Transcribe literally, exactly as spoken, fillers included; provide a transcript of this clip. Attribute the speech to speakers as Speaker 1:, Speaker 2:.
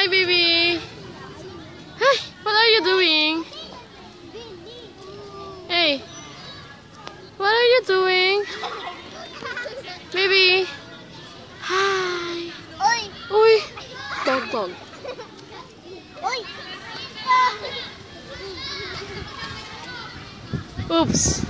Speaker 1: Hi, baby. Hi, what are you doing? Hey, what are you doing? Baby. Hi.
Speaker 2: Oi.
Speaker 1: Uy. Dog, dog.
Speaker 2: Oi.
Speaker 1: Oops.